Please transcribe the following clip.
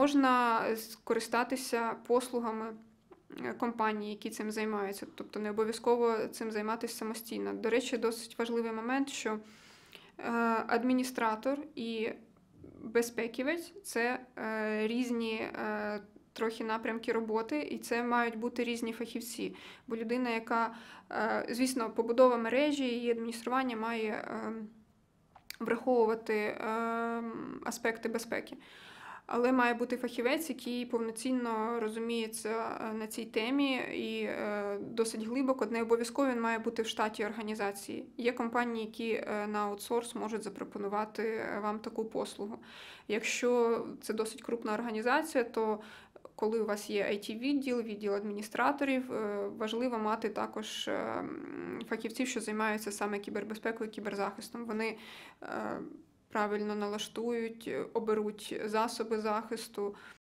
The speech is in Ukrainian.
можна скористатися послугами компаній, які цим займаються. Тобто не обов'язково цим займатися самостійно. До речі, досить важливий момент, що адміністратор і безпеківець – це різні трохи напрямки роботи, і це мають бути різні фахівці. Бо людина, яка, звісно, побудова мережі і адміністрування має враховувати аспекти безпеки. Але має бути фахівець, який повноцінно розуміється на цій темі і досить глибоко. Не обов'язково він має бути в штаті організації. Є компанії, які на аутсорс можуть запропонувати вам таку послугу. Якщо це досить крупна організація, то коли у вас є IT-відділ, відділ адміністраторів, важливо мати також фахівців, що займаються саме кібербезпекою і кіберзахистом. Вони правильно налаштують, оберуть засоби захисту,